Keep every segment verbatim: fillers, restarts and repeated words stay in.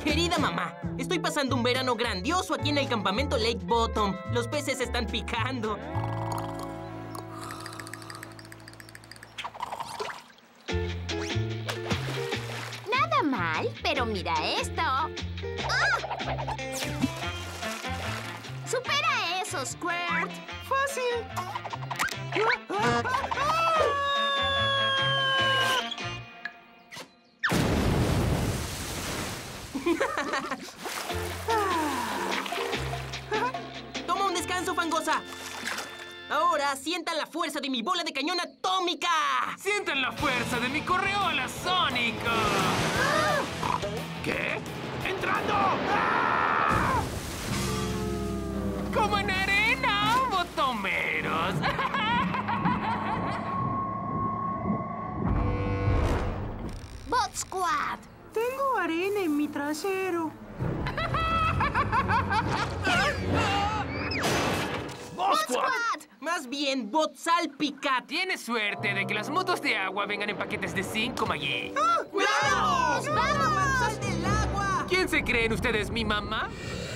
Querida mamá, estoy pasando un verano grandioso aquí en el campamento Lake Bottom. Los peces están picando. Nada mal, pero mira esto. ¡Ah! ¡Supera eso, Squirt! ¡Fácil! Toma un descanso, Fangosa. Ahora sientan la fuerza de mi bola de cañón atómica. ¡Sientan la fuerza de mi correola sónica! ¿Qué? ¡Entrando! ¡Ah! ¡Como en arena, botomeros! ¡Bot Squad! Tengo arena en mi trasero. ¡Bot Squad! Más bien, Bot Salpicat. Tienes suerte de que las motos de agua vengan en paquetes de cinco, Maggie. ¡Cuidado! ¡Vamos! ¡Sal del agua! ¿Quién se creen ustedes, mi mamá?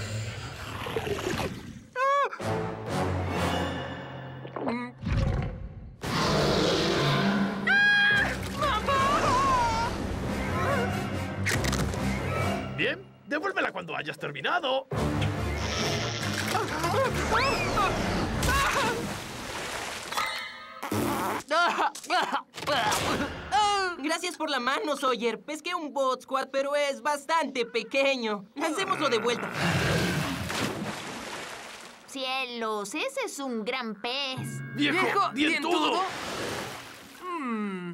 Mm. Bien, devuélvela cuando hayas terminado. Gracias por la mano, Sawyer. Pesqué un Bot Squad, pero es bastante pequeño. Lancémoslo de vuelta. ¡Cielos! ¡Ese es un gran pez! ¡Viejo, ¡Viejo dientudo! dientudo! Mm.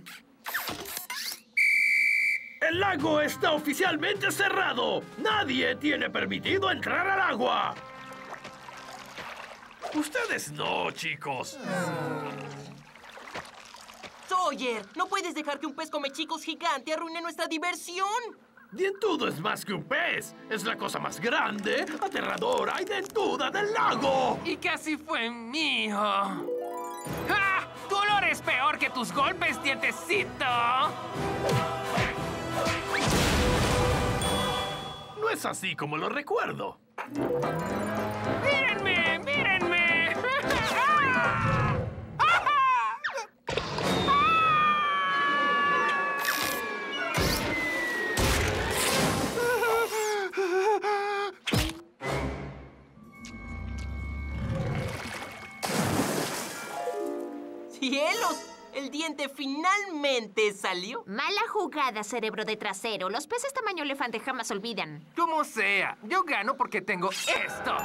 ¡El lago está oficialmente cerrado! ¡Nadie tiene permitido entrar al agua! Ustedes no, chicos. Sawyer, no puedes dejar que un pez come chicos gigante arruine nuestra diversión. Dientudo es más que un pez. Es la cosa más grande, aterradora y dentuda del lago. Y casi fue mío. ¡Ja! ¡Tu olor es peor que tus golpes, dientecito! No es así como lo recuerdo. ¡Mírenme! ¡Mírenme! ¡Cielos! El diente finalmente salió. Mala jugada, cerebro de trasero. Los peces tamaño elefante jamás olvidan. Como sea, yo gano porque tengo esto.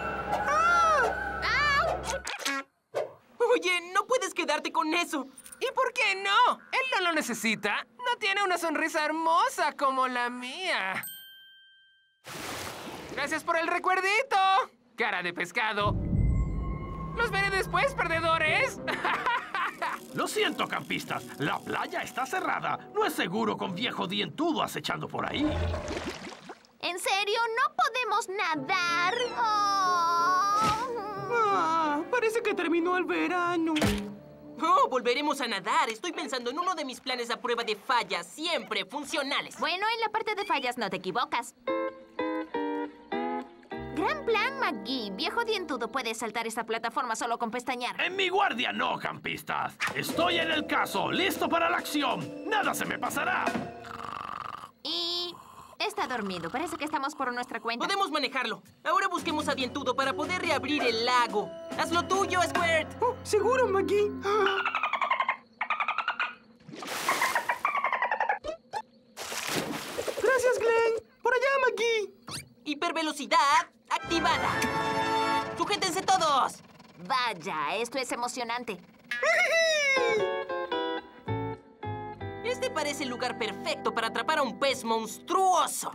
Oye, no puedes quedarte con eso. ¿Y por qué no? Él no lo necesita. No tiene una sonrisa hermosa como la mía. Gracias por el recuerdito. Cara de pescado. Los veré después, perdedores. Lo siento, campistas. La playa está cerrada. No es seguro con viejo dientudo acechando por ahí. ¿En serio? ¿No podemos nadar? Oh. Ah, parece que terminó el verano. Oh, volveremos a nadar. Estoy pensando en uno de mis planes a prueba de fallas, siempre funcionales. Bueno, en la parte de fallas no te equivocas. Gran plan, McGee. Viejo dientudo puede saltar esta plataforma solo con pestañear. En mi guardia no, campistas. Estoy en el caso, listo para la acción. Nada se me pasará. Y está dormido. Parece que estamos por nuestra cuenta. Podemos manejarlo. Ahora busquemos a Dientudo para poder reabrir el lago. ¡Haz lo tuyo, Squirt! Oh, ¿seguro, McGee? Gracias, Glenn. Por allá, McGee. Hipervelocidad activada. ¡Sujétense todos! Vaya, esto es emocionante. Este parece el lugar perfecto para atrapar a un pez monstruoso.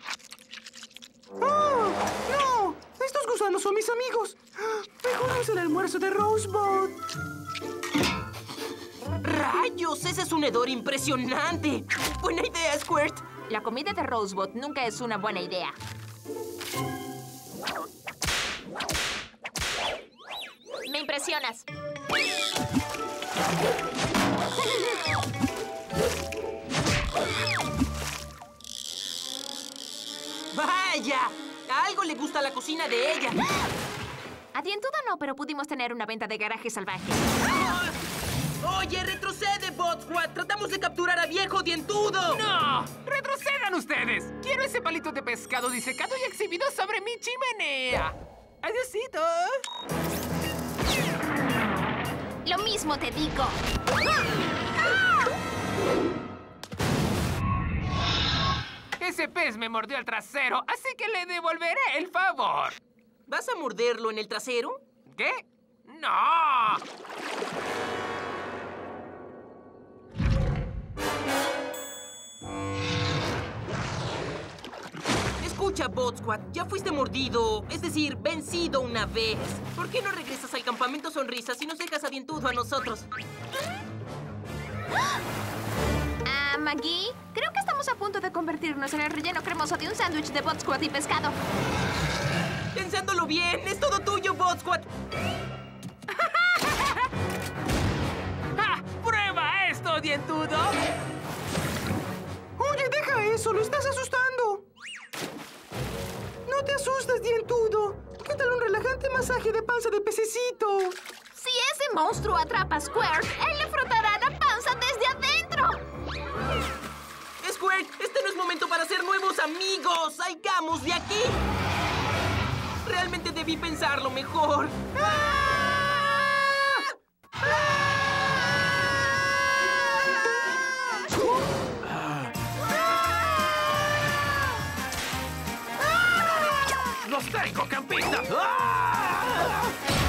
¡Oh! ¡No! ¡Estos gusanos son mis amigos! ¡Mejor es el almuerzo de Rosebud! ¡Rayos! ¡Ese es un hedor impresionante! ¡Buena idea, Squirt! La comida de Rosebud nunca es una buena idea. Me impresionas. ¡Vaya! A algo le gusta la cocina de ella. A Dientudo no, pero pudimos tener una venta de garaje salvaje. ¡Oye, retrocede, Bot Squad! ¡Tratamos de capturar a Viejo Dientudo! ¡No! ¡Retrocedan ustedes! Quiero ese palito de pescado disecado y exhibido sobre mi chimenea. ¡Adiosito! Lo mismo te digo. Ese pez me mordió el trasero, así que le devolveré el favor. ¿Vas a morderlo en el trasero? ¿Qué? ¡No! Escucha, Bot Squad, ya fuiste mordido, es decir, vencido una vez. ¿Por qué no regresas al campamento Sonrisas y nos dejas a Dientudo a nosotros? Ah, Maggie, creo que estamos a punto de convertirnos en el relleno cremoso de un sándwich de Bot Squad y pescado. Pensándolo bien, es todo tuyo, Bot Squad. ¡Ja! ¡Prueba esto, Dientudo! Oye, deja eso, lo estás asustando. No te asustes, Dientudo. ¿Qué tal un relajante masaje de panza de pececito? Si ese monstruo atrapa a Squirt, él le frotará la panza desde adentro. Squirt, este no es momento para hacer nuevos amigos. ¡Salgamos de aquí! Realmente debí pensarlo mejor. ¡Los tengo, campistas! ¡Ah!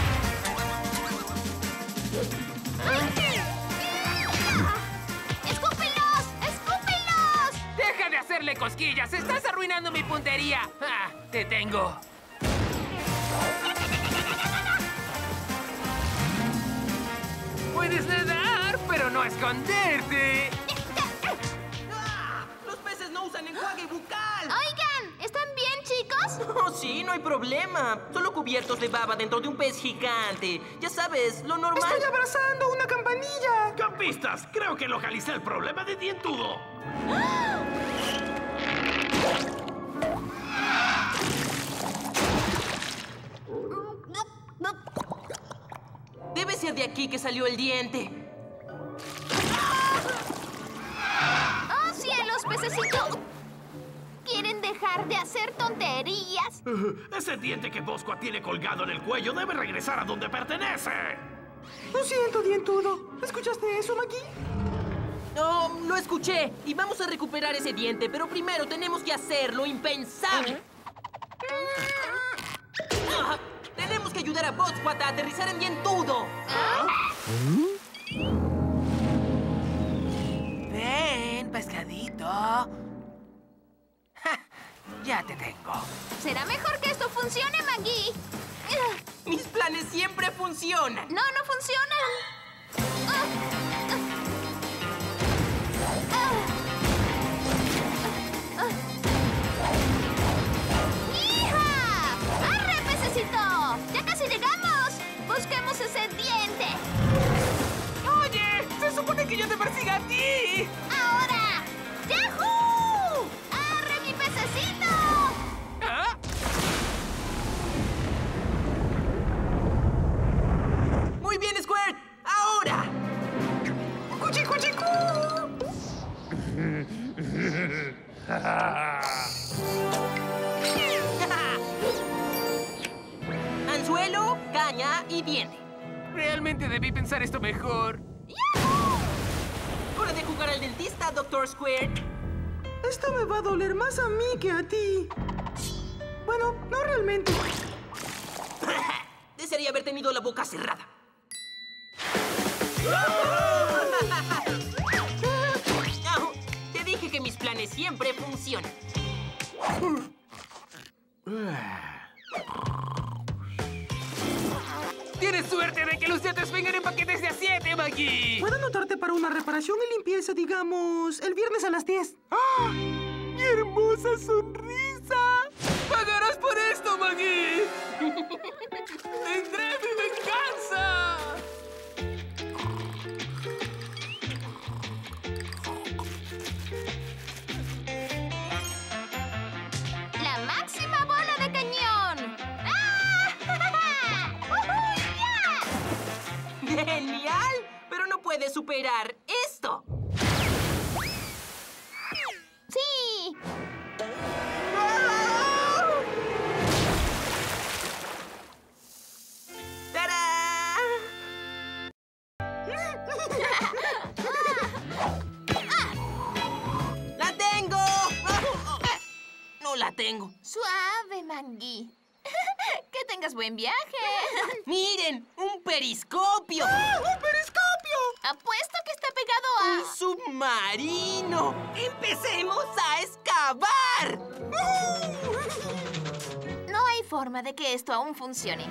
¡Escúpelos! ¡Escúpelos! ¡Deja de hacerle cosquillas! ¡Estás arruinando mi puntería! ¡Ah! ¡Te tengo! Puedes nadar, pero no esconderte. ¡Ah! ¡Los peces no usan enjuague bucal! Oigan, ¿están bien, chicos? Oh, sí, no hay problema. Solo cubiertos de baba dentro de un pez gigante. Ya sabes, lo normal. Estoy abrazando una campanilla. ¡Campistas! Creo que localicé el problema de Dientudo. Debe ser de aquí que salió el diente. ¡Oh, cielos, pececito! ¿Quieren dejar de hacer tonterías? Ese diente que Bosco tiene colgado en el cuello debe regresar a donde pertenece. Lo siento, Dientudo. ¿Escuchaste eso, Maggie? No, lo escuché. Y vamos a recuperar ese diente, pero primero tenemos que hacer lo impensable. Ah, tenemos que ayudar a Bot Squad a aterrizar en Dientudo. Ven, pescadito. Ja, ya te tengo. Será mejor que esto funcione, Maggie. Mis planes siempre funcionan. No, no funcionan. Ah, ah, ah, ah. ¡Hija! ¡Arre, pececito! ¡Ya casi llegamos! ¡Busquemos ese diente! ¡Oye! ¡Se supone que yo te persiga a ti! ¡Ahora! ¡Yahoo! ¡Arre, mi pececito! ¿Ah? Muy bien, Squirt. Ahora. ¡Cuchi, cuchi, cu! Anzuelo, caña y diente. Realmente debí pensar esto mejor. Hora de jugar al dentista, doctor Squirt. Esto me va a doler más a mí que a ti. Bueno, no realmente. Desearía haber tenido la boca cerrada. No, te dije que mis planes siempre funcionan. Tienes suerte de que los dientes vengan en paquetes de a siete, Maggie. ¿Puedo anotarte para una reparación y limpieza, digamos, el viernes a las diez? ¡Ah! ¡Mi hermosa sonrisa! ¡Pagarás por esto, Maggie! ¡Tendré mi venganza! La puede superar esto. ¡Sí! ¡Tarán! ¡La tengo! No la tengo. Suave, Maggie. Que tengas buen viaje. ¡Miren! ¡Un periscopio! ¡Un periscopio! Apuesto que está pegado ¡Un a... submarino! ¡Empecemos a excavar! No hay forma de que esto aún funcione.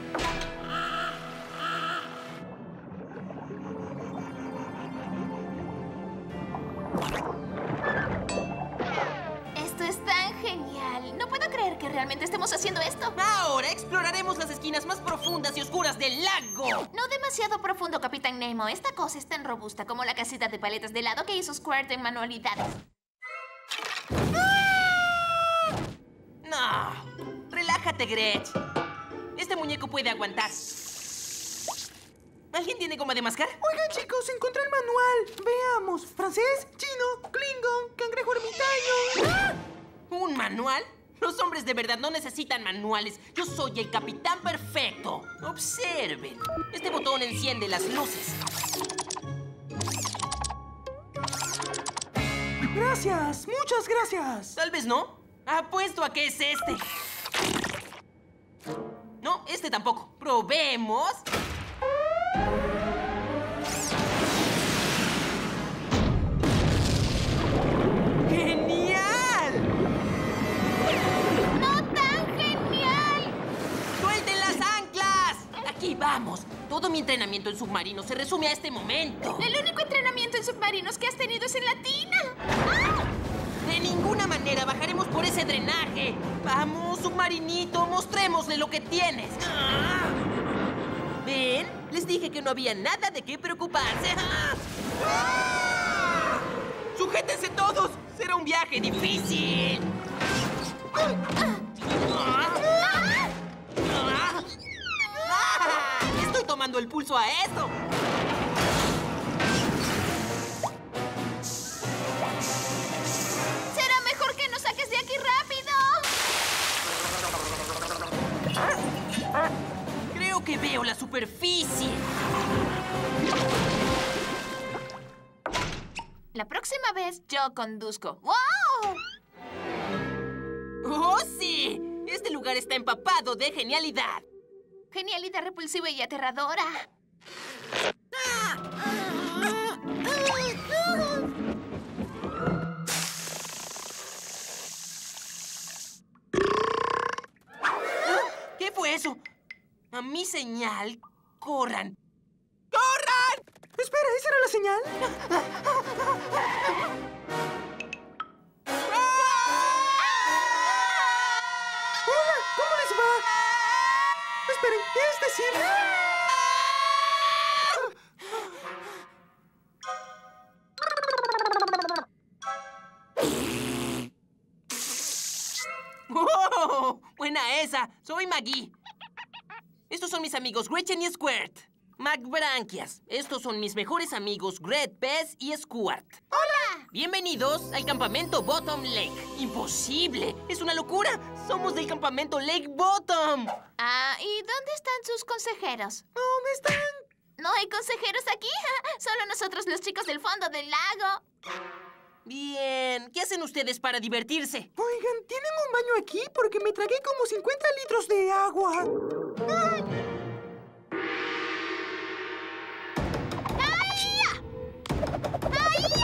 Esto es tan genial. No puedo creer que realmente estemos haciendo esto. Ahora exploraremos las esquinas más profundas y oscuras del lago. No demasiado profundo, Capitán Nemo. Esta cosa es tan robusta como la casita de paletas de helado que hizo Squirt en manualidades. No. Relájate, Gretch. Este muñeco puede aguantar. ¿Alguien tiene goma de mascar? Oigan, chicos, encontré el manual. Veamos. Francés, chino, klingon, cangrejo ermitaño. ¡Ah! ¿Un manual? Los hombres de verdad no necesitan manuales. Yo soy el capitán perfecto. Observen. Este botón enciende las luces. Gracias, muchas gracias. Tal vez no. Apuesto a que es este. No, este tampoco. Probemos. ¡Genial! ¡No tan genial! ¡Suelten las anclas! Aquí vamos. Todo mi entrenamiento en submarino se resume a este momento. El único entrenamiento en submarinos que has tenido es en la tina. ¡Ah! De ninguna manera bajaremos por ese drenaje. Vamos, submarinito, mostrémosle lo que tienes. Ah. ¿Ven? Les dije que no había nada de qué preocuparse. ¡Ah! ¡Sujétense todos! Será un viaje difícil. ¡Ah! ¡Ah! ¡Ah! Estoy tomando el pulso a esto. Será mejor que nos saques de aquí rápido. Creo que veo la superficie. La próxima vez yo conduzco. ¡Wow! ¡Oh, sí! Este lugar está empapado de genialidad. Genialidad repulsiva y aterradora. ¿Qué fue eso? A mi señal, corran. ¡Corran! Espera, ¿esa era la señal? Hola, ¿cómo les va? Esperen, es decir... ¡Oh! ¡Buena esa! Soy Maggie. Estos son mis amigos Gretchen y Squirt. McBranquias. Estos son mis mejores amigos Gret, Bess y Squirt. ¡Hola! Bienvenidos al campamento Bottom Lake. ¡Imposible! ¡Es una locura! ¡Somos del campamento Lake Bottom! Ah, ¿y dónde están sus consejeros? ¿Dónde están? ¿No hay consejeros aquí? Solo nosotros los chicos del fondo del lago. Bien. ¿Qué hacen ustedes para divertirse? Oigan, ¿tienen un baño aquí? Porque me tragué como cincuenta litros de agua. ¡Ay! ¡Ahí! ¡Ahí!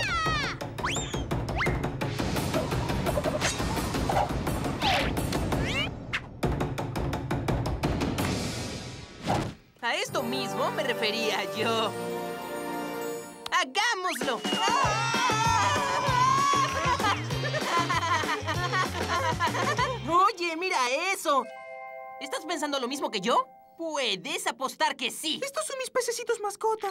A esto mismo me refería yo. ¡Hagámoslo! Oye, mira eso. ¿Estás pensando lo mismo que yo? Puedes apostar que sí. Estos son mis pececitos mascota.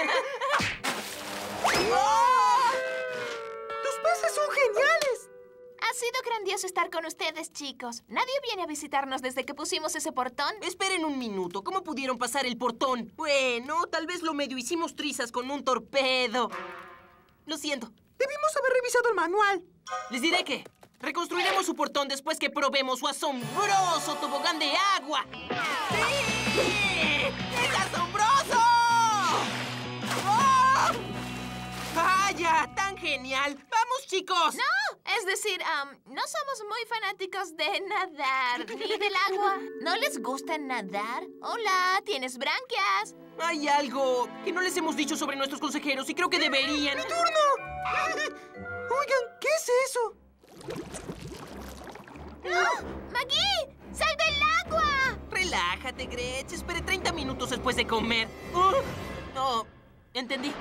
¡Oh! ¡Tus peces son geniales! Ha sido grandioso estar con ustedes, chicos. Nadie viene a visitarnos desde que pusimos ese portón. Esperen un minuto. ¿Cómo pudieron pasar el portón? Bueno, tal vez lo medio hicimos trizas con un torpedo. Lo siento. Debimos haber revisado el manual. Les diré que reconstruiremos su portón después que probemos su asombroso tobogán de agua. ¡Sí! ¡Es asombroso! ¡Oh! ¡Vaya! ¡Tan genial! ¡Vamos, chicos! No, es decir, um, no somos muy fanáticos de nadar ni del agua. ¿No les gusta nadar? Hola, ¿tienes branquias? Hay algo que no les hemos dicho sobre nuestros consejeros y creo que deberían... ¡Mi turno! Oigan, ¿qué es eso? ¡No! ¡Maggie! ¡Sal del agua! Relájate, Gretch. Esperé treinta minutos después de comer. Oh, no, entendí.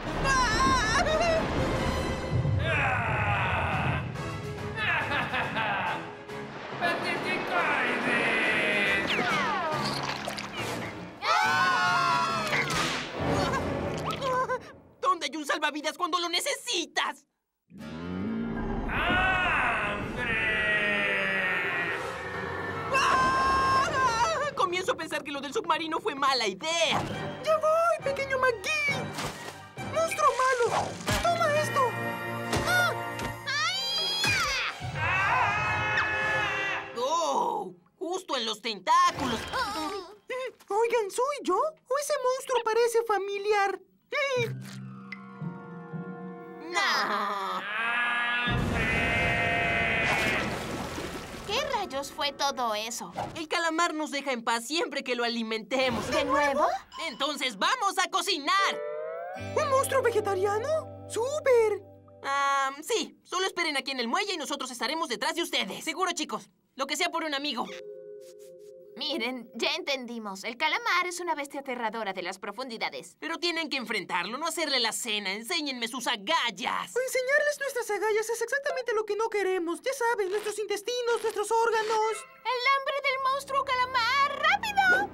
¿Dónde hay un salvavidas cuando lo necesitas? ¡Ah! Comienzo a pensar que lo del submarino fue mala idea. ¡Ya voy, pequeño McGee! ¡Monstruo malo! ¡Toma esto! ¡Oh! Justo en los tentáculos. Oigan, ¿soy yo? ¿O ese monstruo parece familiar? ¡No! ¿Qué rayos fue todo eso? El calamar nos deja en paz siempre que lo alimentemos. ¿De nuevo? Entonces vamos a cocinar. ¿Un monstruo vegetariano? ¡Súper! Ah, sí. Solo esperen aquí en el muelle y nosotros estaremos detrás de ustedes. Seguro, chicos. Lo que sea por un amigo. Miren, ya entendimos. El calamar es una bestia aterradora de las profundidades. Pero tienen que enfrentarlo, no hacerle la cena. Enséñenme sus agallas. Enseñarles nuestras agallas es exactamente lo que no queremos. Ya sabes, nuestros intestinos, nuestros órganos. ¡El hambre del monstruo calamar! ¡Rápido!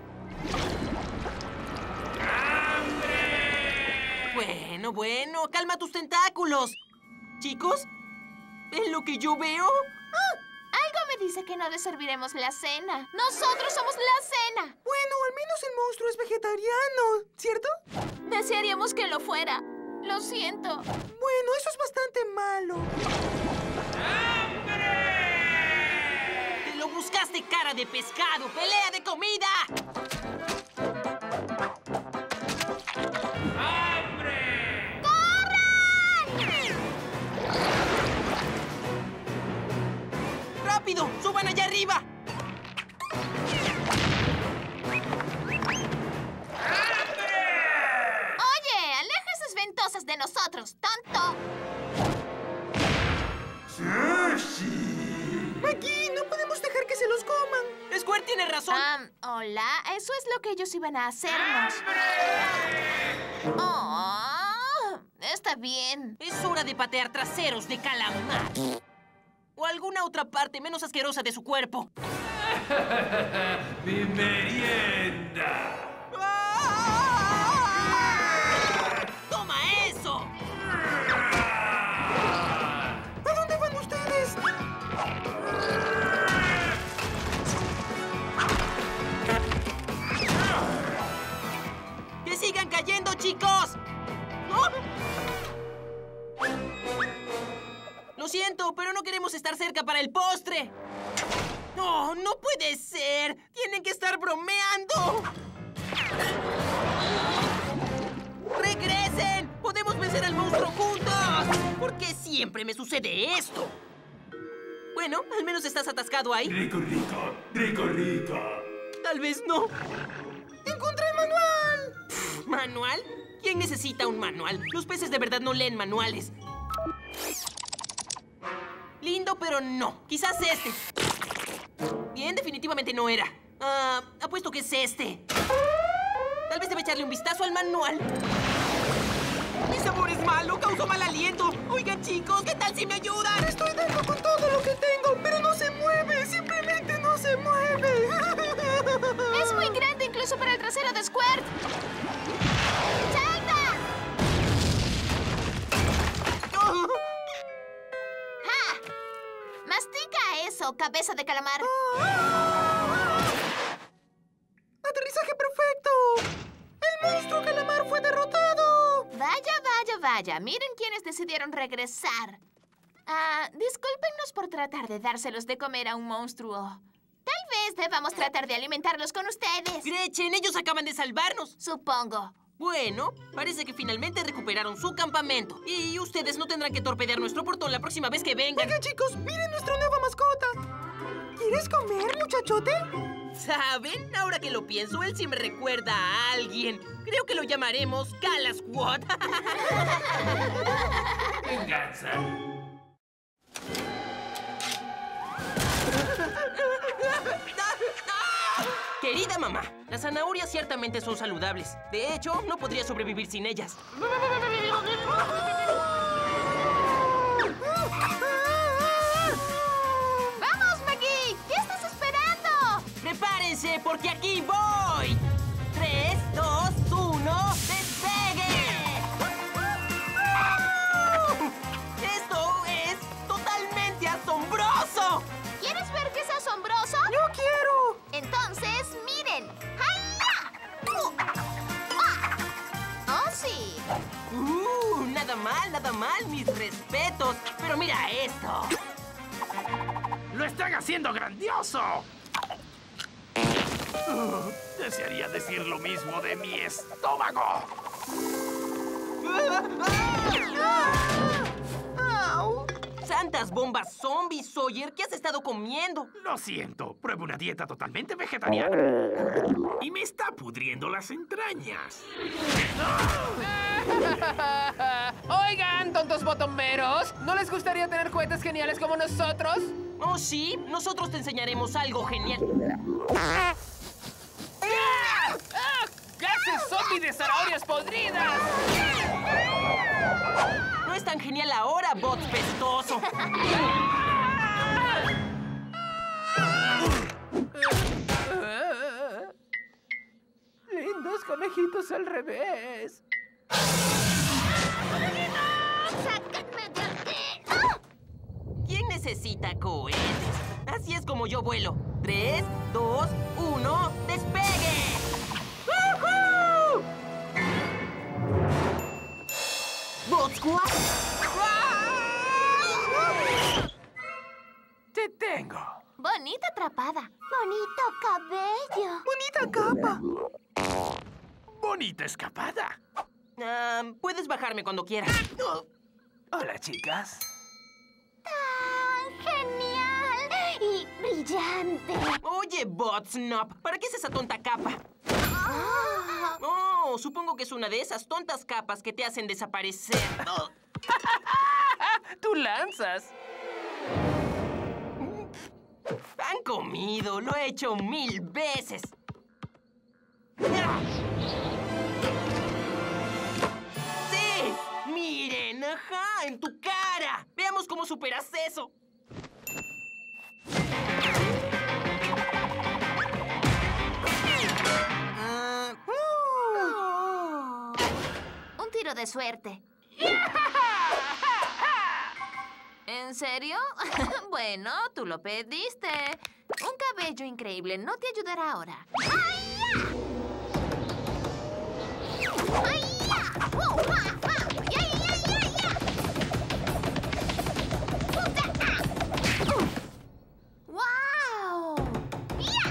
Bueno, bueno, calma tus tentáculos. Chicos, ¿ven lo que yo veo? ¡Ah! Algo me dice que no les serviremos la cena. ¡Nosotros somos la cena! Bueno, al menos el monstruo es vegetariano, ¿cierto? Desearíamos que lo fuera. Lo siento. Bueno, eso es bastante malo. ¡Te lo buscaste, cara de pescado! ¡Pelea de comida! ¡Rápido! ¡Suban allá arriba! Oye, aleja esas ventosas de nosotros, tonto. Aquí no podemos dejar que se los coman. Squirt tiene razón. Um, hola, eso es lo que ellos iban a hacernos. Oh, está bien. Es hora de patear traseros de calamar. O alguna otra parte menos asquerosa de su cuerpo. ¡Mi merienda! ¡Ah! ¡Toma eso! ¿A dónde van ustedes? ¡Que sigan cayendo, chicos! ¡Oh! Lo siento, pero no queremos estar cerca para el postre. ¡No, no puede ser! ¡Tienen que estar bromeando! ¡Regresen! ¡Podemos vencer al monstruo juntos! ¿Por qué siempre me sucede esto? Bueno, al menos estás atascado ahí. Rico, rico, rico, rico. Tal vez no. ¡Encontré el manual! ¿Manual? ¿Quién necesita un manual? Los peces de verdad no leen manuales. Lindo, pero no. Quizás este. Bien, definitivamente no era. Ah, apuesto que es este. Tal vez debe echarle un vistazo al manual. Mi sabor es malo, causó mal aliento. Oigan, chicos, ¿qué tal si me ayudan? Estoy dando con todo lo que tengo, pero no se mueve. Simplemente no se mueve. Es muy grande incluso para el trasero de Squirt. ¡Salta! Oh. ¡Ja! Mastica eso, cabeza de calamar. ¡Aterrizaje perfecto! ¡El monstruo calamar fue derrotado! Vaya, vaya, vaya. Miren quiénes decidieron regresar. Ah, discúlpenos por tratar de dárselos de comer a un monstruo. Tal vez debamos tratar de alimentarlos con ustedes. Gretchen, ellos acaban de salvarnos. Supongo. Bueno, parece que finalmente recuperaron su campamento. Y ustedes no tendrán que torpedear nuestro portón la próxima vez que vengan. Oigan, chicos, miren nuestra nueva mascota. ¿Quieres comer, muchachote? ¿Saben? Ahora que lo pienso, él sí me recuerda a alguien. Creo que lo llamaremos Calasquat. Venganza. Querida mamá, las zanahorias ciertamente son saludables. De hecho, no podría sobrevivir sin ellas. ¡Vamos, Maggie! ¿Qué estás esperando? ¡Prepárense, porque aquí voy! Tres, dos, uno, ¡despegue! ¡Esto es totalmente asombroso! ¿Quieres ver qué es asombroso? ¡Yo quiero! Entonces, miren. ¡Hayá! ¡Uh! ¡Ah! ¡Oh, sí! ¡Uh! Nada mal, nada mal, mis respetos. Pero mira esto. ¡Lo están haciendo grandioso! Uh, desearía decir lo mismo de mi estómago. ¡Au! ¡Santas bombas zombies, Sawyer! ¿Qué has estado comiendo? Lo siento, pruebo una dieta totalmente vegetariana. Y me está pudriendo las entrañas. Oigan, tontos botomberos, ¿no les gustaría tener juguetes geniales como nosotros? Oh, sí, nosotros te enseñaremos algo genial. ¡Ah! ¡Gases zombie de zanahorias podridas! No es tan genial ahora, bot pestoso. Lindos conejitos al revés. ¡Sáquenme de aquí! ¡Ah! ¿Quién necesita cohetes? Así es como yo vuelo. Tres, dos, uno, ¡despegue! ¡Woohoo! ¡Botsquat! ¡Te tengo! Bonita atrapada. Bonito cabello. ¡Bonita capa! ¡Bonita escapada! Ah, puedes bajarme cuando quieras. Hola, chicas. ¡Tan genial! Y brillante. Oye, Botsnop, ¿para qué es esa tonta capa? Ah. Oh, supongo que es una de esas tontas capas que te hacen desaparecer. Oh. ¡Tú lanzas! Han comido, lo he hecho mil veces. ¡Sí! ¡Miren! ¡Ajá! ¡En tu cara! Veamos cómo superas eso. Ah, Un tiro de suerte. ¿En serio? Bueno, tú lo pediste. Un cabello increíble no te ayudará ahora. ¡Ay-ya! ¡Ay-ya! ¡Uh, ah, ah! ¡Ya, ya, ya, ya! ¡Puta, ah! ¡Guau! ¡Ya!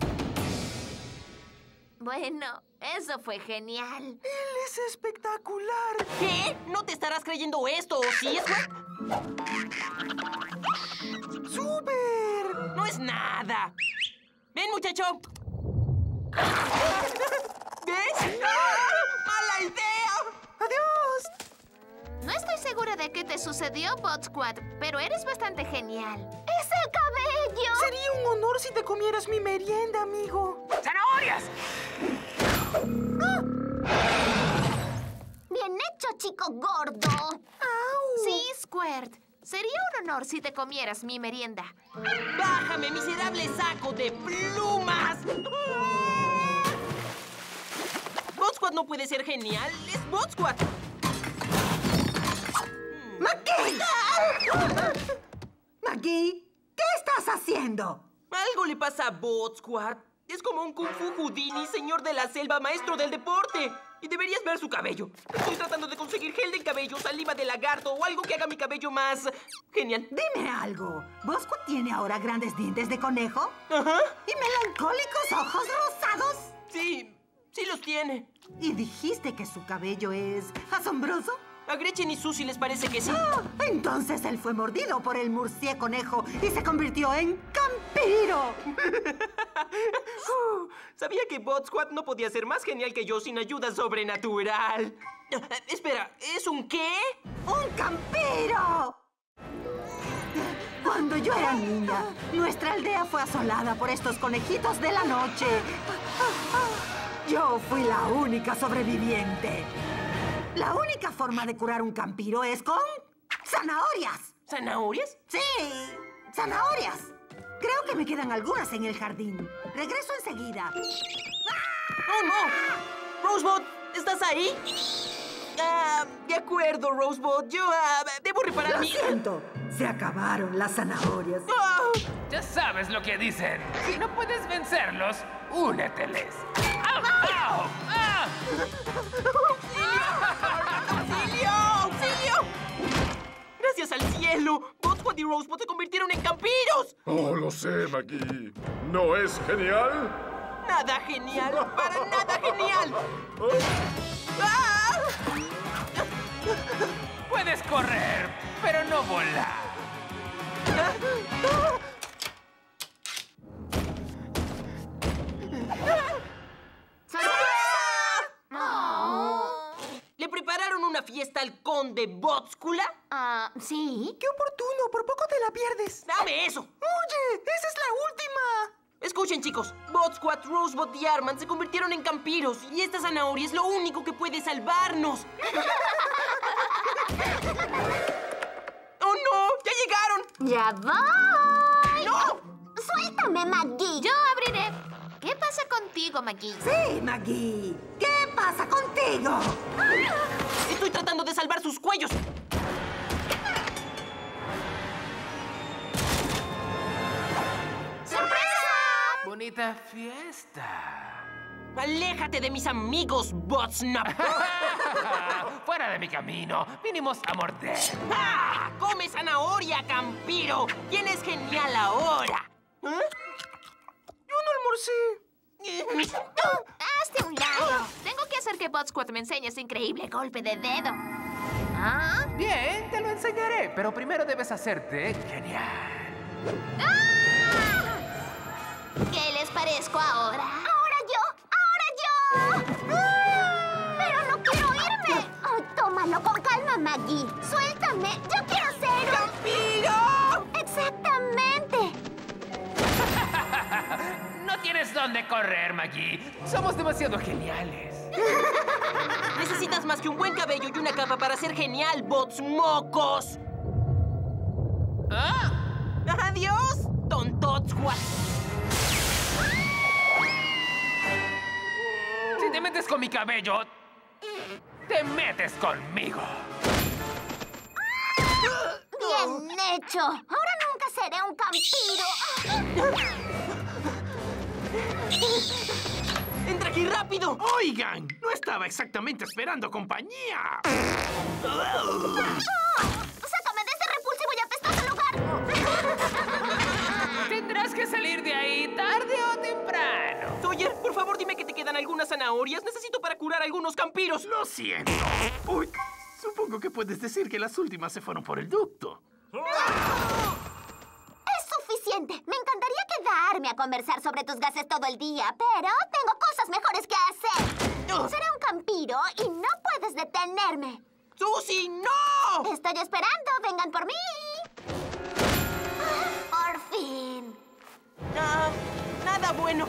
Bueno, eso fue genial. ¡Él es espectacular! ¿Qué? ¿No te estarás creyendo esto, o sí, Squirt? ¡Súper! No es nada. Ven, muchacho. ¿Ves? ¡Ah! ¡Mala idea! ¡Adiós! No estoy segura de qué te sucedió, Botsquat, pero eres bastante genial. ¡Es el cabello! Sería un honor si te comieras mi merienda, amigo. ¡Zanahorias! ¡Bien hecho, chico gordo! ¡Au! Sí, Squirt. Sería un honor si te comieras mi merienda. ¡Bájame, miserable saco de plumas! Botsquat no puede ser genial. Es ¡Maggie! Botsquat. ¡Maggie! Maggie, ¿qué estás haciendo? Algo le pasa a Bot Squad. Es como un Kung Fu Houdini, señor de la selva, maestro del deporte. Y deberías ver su cabello. Estoy tratando de conseguir gel de cabello, saliva de lagarto o algo que haga mi cabello más genial. Dime algo. ¿Bosco tiene ahora grandes dientes de conejo? Ajá. ¿Y melancólicos ojos rosados? Sí, sí los tiene. ¿Y dijiste que su cabello es asombroso? A Gretchen y Susie les parece que sí. Ah, entonces él fue mordido por el murciélago conejo y se convirtió en campiro. Uh, Sabía que Bot Squad no podía ser más genial que yo sin ayuda sobrenatural. Uh, espera, ¿es un qué? ¡Un campiro! Cuando yo era niña, nuestra aldea fue asolada por estos conejitos de la noche. Yo fui la única sobreviviente. La única forma de curar un campiro es con zanahorias. ¿Zanahorias? Sí, zanahorias. Creo que me quedan algunas en el jardín. Regreso enseguida. ¡Oh, no! Rosebud, ¿estás ahí? Ah, de acuerdo, Rosebud. Yo ah, debo reparar Lo mi... siento, se acabaron las zanahorias. Ah. Ya sabes lo que dicen. Si no puedes vencerlos, úneteles. ¡Au! ¡Au! ¡Ah! ¡Auxilio! ¡Auxilio! ¡Gracias al cielo! Bot Squad y Rosebud se convirtieron en campiros. Oh, lo sé, Maggie. ¿No es genial? Nada genial. Para nada genial. ¡Ah! Puedes correr, pero no volar. ¿Le prepararon una fiesta al conde Bótscula? Ah, ¿sí? ¡Qué oportuno! Por poco te la pierdes. ¡Dame eso! ¡Oye! ¡Esa es la última! Escuchen, chicos. Bot Squad, Rosebud y Armand se convirtieron en campiros. Y esta zanahoria es lo único que puede salvarnos. ¡Oh, no! ¡Ya llegaron! ¡Ya voy! ¡No! ¡Suéltame, Maggie! Yo abriré. ¿Qué pasa contigo, Maggie? Sí, Maggie. ¿Qué pasa contigo? Estoy tratando de salvar sus cuellos. ¡Sorpresa! Bonita fiesta. ¡Aléjate de mis amigos, Botsnap! Fuera de mi camino. Vinimos a morder. ¡Ah! ¡Come zanahoria, campiro! ¿Quién es genial ahora? ¿Eh? Yo no almorcé. ¡Hazte un lado! Tengo que hacer que Bot Squad me enseñe ese increíble golpe de dedo. ¿Ah? Bien, te lo enseñaré, pero primero debes hacerte genial. ¡Ah! ¿Qué les parezco ahora? ¡Ahora yo! ¡Ahora yo! ¡Ah! ¡Pero no quiero irme! Oh, tómalo con calma, Maggie. ¡Suéltame! ¡Yo quiero ser un... ¡Campiro! ¡Exactamente! No tienes dónde correr, Maggie. Somos demasiado geniales. Necesitas más que un buen cabello y una capa para ser genial, Bots Mocos. ¿Ah? ¡Adiós, tontotsquad! Si te metes con mi cabello, te metes conmigo. ¡Bien hecho! Ahora nunca seré un campiro. ¡Entra aquí rápido! Oigan, no estaba exactamente esperando compañía. ¡Sácame de este repulsivo y apestoso lugar! Tendrás que salir de ahí tarde o temprano. Sawyer, por favor, dime que te quedan algunas zanahorias. Necesito para curar algunos campiros. Lo siento. Uy, supongo que puedes decir que las últimas se fueron por el ducto. Es suficiente. Me encantaría quedarme a conversar sobre tus gases todo el día, pero tengo cosas mejores que hacer. Seré un campiro y no puedes detenerme. ¡Susie, no! Estoy esperando. Vengan por mí. Por fin. Ah, nada bueno.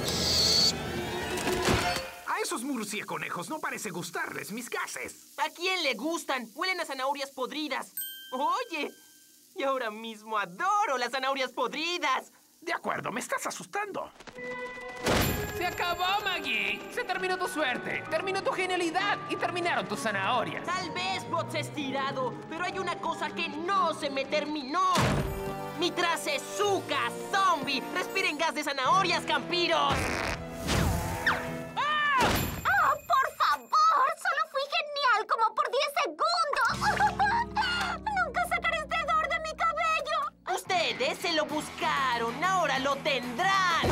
A esos murciéconejos no parece gustarles mis gases. ¿A quién le gustan? Huelen a zanahorias podridas. Oye, y ahora mismo adoro las zanahorias podridas. De acuerdo, me estás asustando. ¡Se acabó, Maggie! Se terminó tu suerte, terminó tu genialidad y terminaron tus zanahorias. Tal vez Bots estirado, pero hay una cosa que no se me terminó. Mi ¡Nitracezuka, zombie! ¡Respiren gas de zanahorias, campiros! ¡Oh, por favor! ¡Solo fui genial como por diez segundos! ¡Nunca sacaré este hedor de mi cabello! Ustedes se lo buscaron, ahora lo tendrán.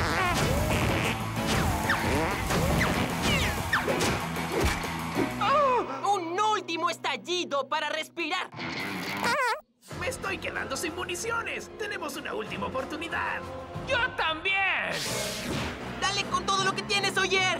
¡Oh! ¡Un último estallido para respirar! Me estoy quedando sin municiones. Tenemos una última oportunidad. ¡Yo también! ¡Dale con todo lo que tienes, Sawyer!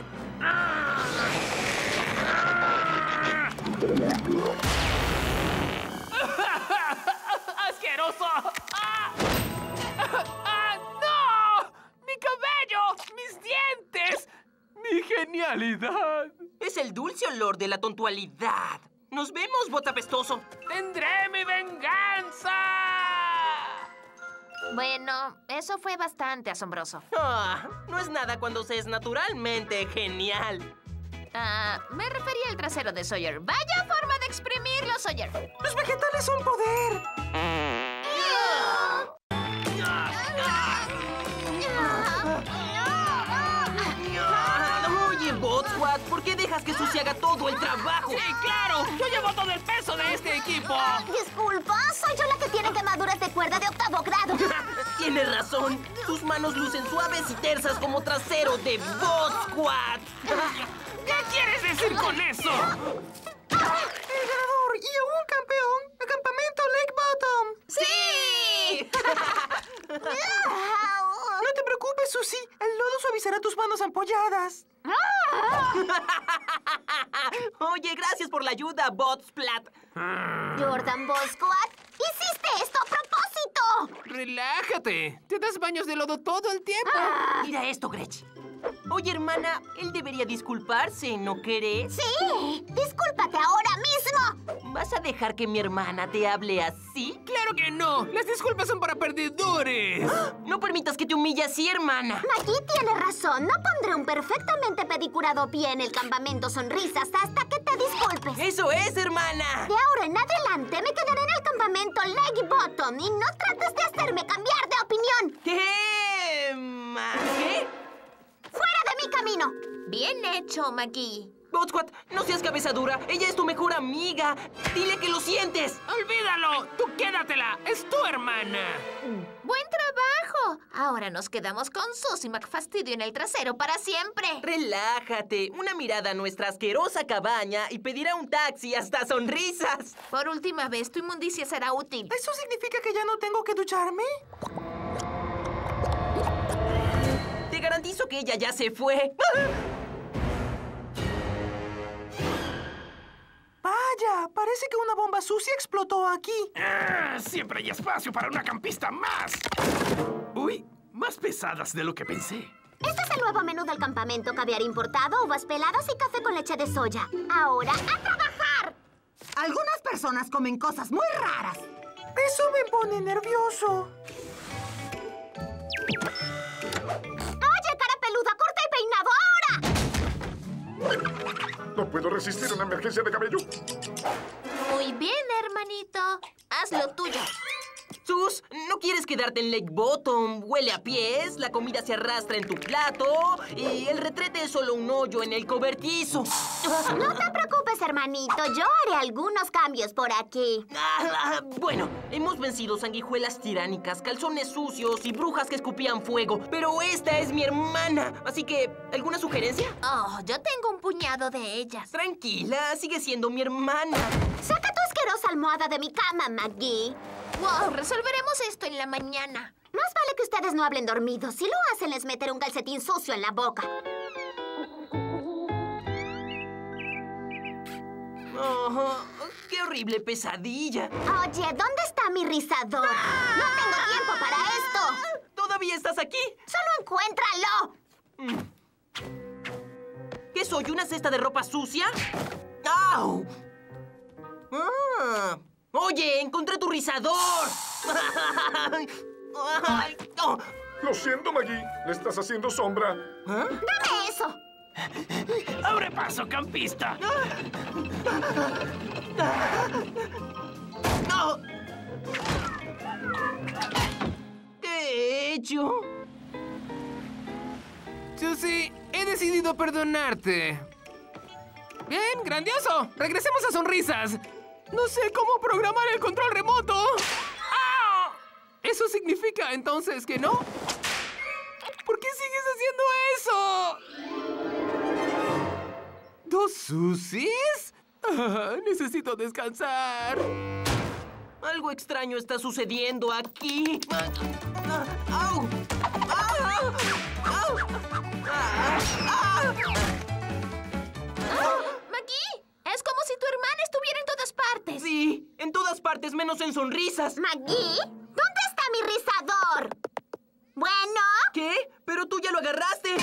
¡Asqueroso! ¡Ah! ¡Ah, no! ¡Mi cabello! ¡Mis dientes! ¡Mi genialidad! Es el dulce olor de la tontualidad. ¡Nos vemos, botapestoso! ¡Tendré mi venganza! Bueno, eso fue bastante asombroso. Ah, no es nada cuando se es naturalmente genial. Ah, me refería al trasero de Sawyer. ¡Vaya forma de exprimirlo, Sawyer! ¡Los vegetales son poder! Oye, Botsquat, ¿por qué dejas que Susie haga todo el trabajo? ¡Sí, claro! ¡Yo llevo todo el peso de este equipo! Disculpa, soy yo la que tiene quemaduras de cuerda de octavo grado. Tienes razón. Tus manos lucen suaves y tersas como trasero de Botsquat. ¿Qué quieres decir con eso? ¡El ganador y aún campeón! ¡El campamento Lake Bottom! ¡Sí! No te preocupes, Susie. El lodo suavizará tus manos ampolladas. Oye, gracias por la ayuda, Botsplat. Jordan Botsquat, ¿hiciste esto a propósito? Relájate. Te das baños de lodo todo el tiempo. Mira esto, Gretch. Oye, hermana, él debería disculparse, ¿no querés? Sí, discúlpate ahora mismo. ¿Vas a dejar que mi hermana te hable así? ¡Claro que no! ¡Las disculpas son para perdedores! No permitas que te humille así, hermana. Maggie tiene razón. No pondré un perfectamente pedicurado pie en el campamento Sonrisas hasta que te disculpes. ¡Eso es, hermana! De ahora en adelante me quedaré en el campamento Lake Bottom y no trates de hacerme cambiar de opinión. ¿Qué? ma- ¿Qué? ¡Fuera de mi camino! Bien hecho, Maggie. Botsquat, no seas cabeza dura. Ella es tu mejor amiga. Dile que lo sientes. ¡Olvídalo! ¡Tú quédatela! ¡Es tu hermana! ¡Buen trabajo! Ahora nos quedamos con Susie McFastidio en el trasero para siempre. Relájate. Una mirada a nuestra asquerosa cabaña y pedirá un taxi hasta Sonrisas. Por última vez, tu inmundicia será útil. ¿Eso significa que ya no tengo que ducharme? Te garantizo que ella ya se fue. Vaya, parece que una bomba sucia explotó aquí. Ah, siempre hay espacio para una campista más. Uy, más pesadas de lo que pensé. Este es el nuevo menú del campamento. Caviar importado, uvas peladas y café con leche de soya. Ahora, ¡a trabajar! Algunas personas comen cosas muy raras. Eso me pone nervioso. ¡Oye, cara peluda, corta y peinado ahora! No puedo resistir una emergencia de cabello. Muy bien, hermanito. Haz lo tuyo. Sus, ¿no quieres quedarte en Lake Bottom? Huele a pies, la comida se arrastra en tu plato y el retrete es solo un hoyo en el cobertizo. No te preocupes, hermanito. Yo haré algunos cambios por aquí. Ah, bueno, hemos vencido sanguijuelas tiránicas, calzones sucios y brujas que escupían fuego, pero esta es mi hermana, así que, ¿alguna sugerencia? Oh, yo tengo un puñado de ellas. Tranquila, sigue siendo mi hermana. Saca tu asquerosa almohada de mi cama, Maggie. Wow, resolveremos esto en la mañana. Más vale que ustedes no hablen dormidos. Si lo hacen, les meteré un calcetín sucio en la boca. Oh, ¡qué horrible pesadilla! Oye, ¿dónde está mi rizador? No tengo tiempo para esto. ¿Todavía estás aquí? ¡Solo encuéntralo! ¿Qué soy, una cesta de ropa sucia? ¡Au! Ah. ¡Oye, encontré tu rizador! Ay, oh. Lo siento, Maggie. Le estás haciendo sombra. ¿Ah? ¡Dame eso! ¡Abre paso, campista! No. hecho? Susie, he decidido perdonarte. Bien, grandioso. Regresemos a sonrisas. No sé cómo programar el control remoto. ¡Ah! ¿Eso significa entonces que no? ¿Por qué sigues haciendo eso? ¿Dos Susies? Ah, necesito descansar. Algo extraño está sucediendo aquí. Ah, ah, ¡Au! ¡Ah! ¡Au! ¡Ah! ¡Ah! ¡Maggie! Es como si tu hermana estuviera en todas partes. Sí, en todas partes menos en sonrisas. ¿Maggie? ¿Dónde está mi rizador? Bueno. ¿Qué? Pero tú ya lo agarraste.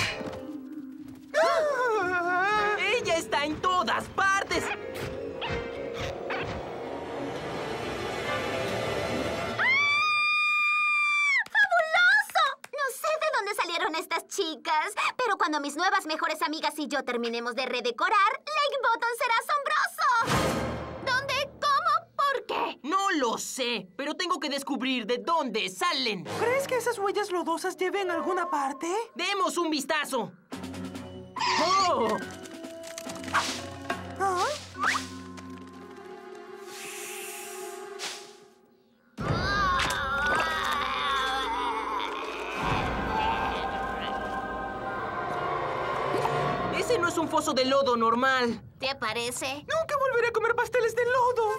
Ella está en todas partes. Salieron estas chicas, pero cuando mis nuevas mejores amigas y yo terminemos de redecorar, Lake Bottom será asombroso. ¿Dónde? ¿Cómo? ¿Por qué? No lo sé, pero tengo que descubrir de dónde salen. ¿Crees que esas huellas lodosas lleven a alguna parte? ¡Demos un vistazo! ¡Oh! ¿Ah? Ese no es un foso de lodo normal. ¿Te parece? Nunca volveré a comer pasteles de lodo.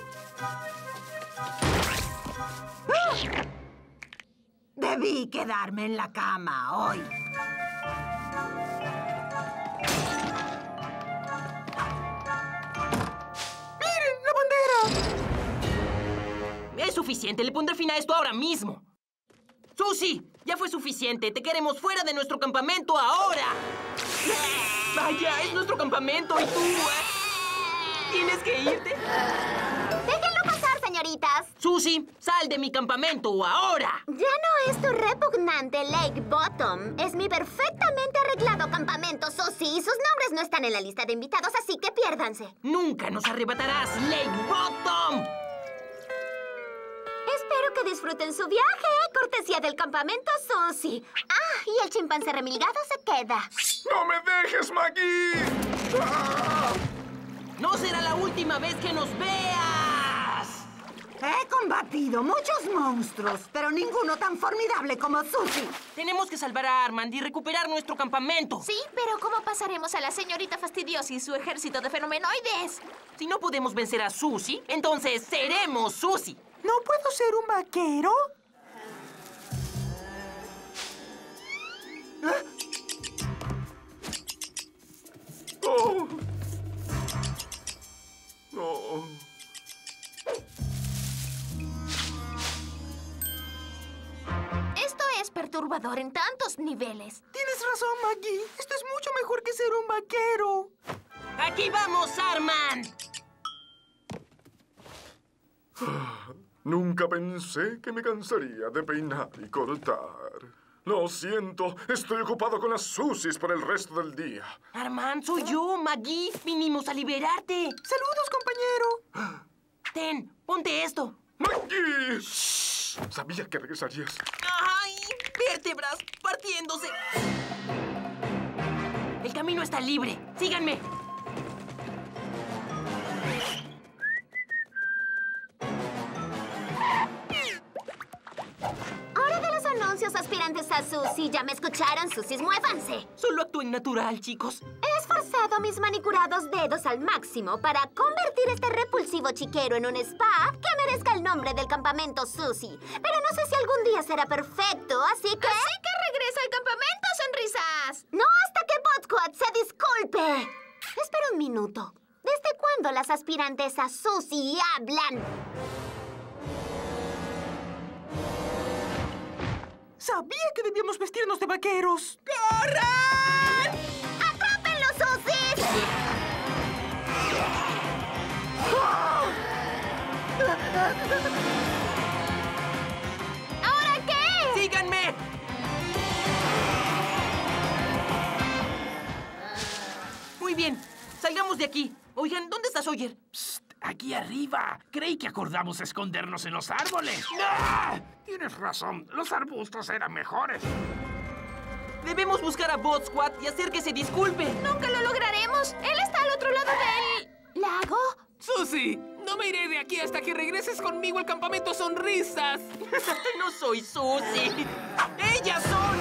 Debí quedarme en la cama hoy. ¡Miren, la bandera! Es suficiente, le pondré fin a esto ahora mismo. ¡Susie! Ya fue suficiente, te queremos fuera de nuestro campamento ahora. Vaya, es nuestro campamento y tú... ¿Tienes que irte? Déjenlo pasar, señoritas. Susie, sal de mi campamento ahora. Ya no es tu repugnante Lake Bottom. Es mi perfectamente arreglado campamento, Susie. Y sus nombres no están en la lista de invitados, así que piérdanse. Nunca nos arrebatarás, Lake Bottom. Espero que disfruten su viaje, cortesía del campamento Susie. Ah, y el chimpancé remilgado se queda. ¡No me dejes, Maggie! ¡Ah! No será la última vez que nos veas. He combatido muchos monstruos, pero ninguno tan formidable como Susie. Tenemos que salvar a Armand y recuperar nuestro campamento. Sí, pero ¿cómo pasaremos a la señorita Fastidiosa y su ejército de fenomenoides? Si no podemos vencer a Susie, entonces seremos Susie. ¿No puedo ser un vaquero? ¡Oh! ¡No! Esto es perturbador en tantos niveles. Tienes razón, Maggie. Esto es mucho mejor que ser un vaquero. ¡Aquí vamos, Armand! Nunca pensé que me cansaría de peinar y cortar. Lo siento, estoy ocupado con las Susies por el resto del día. Armand, soy yo, Maggie. Vinimos a liberarte. Saludos, compañero. Ten, ponte esto. ¡Maggie! Shh, sabía que regresarías. ¡Ay! Vértebras partiéndose. El camino está libre. Síganme. Hora de los anuncios, aspirantes a Susie. ¿Ya me escucharon? Susies, muévanse. Solo actúen natural, chicos. He esforzado mis manicurados dedos al máximo para convertir este repulsivo chiquero en un spa que merezca el nombre del campamento Susie. Pero no sé si algún día será perfecto, así que... ¡Así que regresa al campamento, sonrisas! ¡No hasta que Botquat se disculpe! Espera un minuto. ¿Desde cuándo las aspirantes a Susie hablan? Sabía que debíamos vestirnos de vaqueros. ¡Corran! ¡Atrápenlos, Susie! ¿Ahora qué? ¡Síganme! Muy bien, salgamos de aquí. Oigan, ¿dónde está Sawyer? Psst, Aquí arriba. Creí que acordamos escondernos en los árboles. ¡Ah! Tienes razón. Los arbustos eran mejores. Debemos buscar a Bot Squad y hacer que se disculpe. Nunca lo lograremos. Él está al otro lado del... ¿lago? Susie, no me iré de aquí hasta que regreses conmigo al campamento Sonrisas. No soy Susie. ¡Ellas son!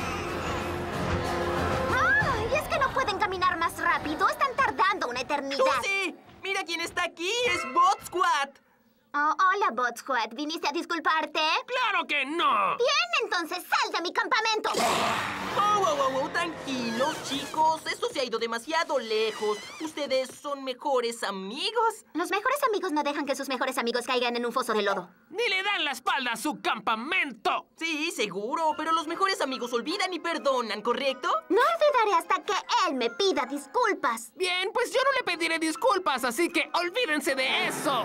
¡Ay! Es que no pueden caminar más rápido. Están tardando una eternidad. ¡Susie! ¡Mira quién está aquí! ¡Es Bot Squad! Oh, hola, Bot Squad. ¿Viniste a disculparte? ¡Claro que no! Bien, entonces sal de mi campamento. Oh, oh, oh, oh, tranquilos, chicos. Esto se ha ido demasiado lejos. Ustedes son mejores amigos. Los mejores amigos no dejan que sus mejores amigos caigan en un foso de lodo. ¡Ni le dan la espalda a su campamento! Sí, seguro, pero los mejores amigos olvidan y perdonan, ¿correcto? No olvidaré hasta que él me pida disculpas. Bien, pues yo no le pediré disculpas, así que olvídense de eso.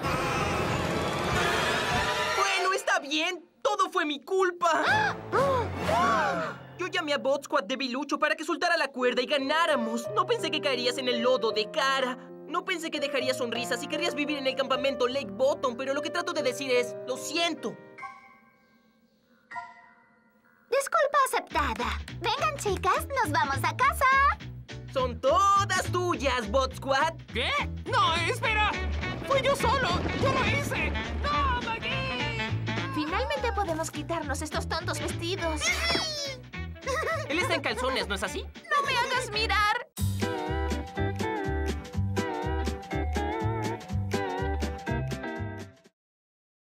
Bueno, está bien. Todo fue mi culpa. Yo llamé a Bot Squad debilucho para que soltara la cuerda y ganáramos. No pensé que caerías en el lodo de cara. No pensé que dejarías sonrisas y querrías vivir en el campamento Lake Bottom, pero lo que trato de decir es, lo siento. Disculpa aceptada. Vengan, chicas, nos vamos a casa. Son todas tuyas, Bot Squad. ¿Qué? ¡No, espera! ¡Fui yo solo! ¡Yo lo hice! ¡No, Maggie! Finalmente podemos quitarnos estos tontos vestidos. Él está en calzones, ¿no es así? ¡No me hagas mirar!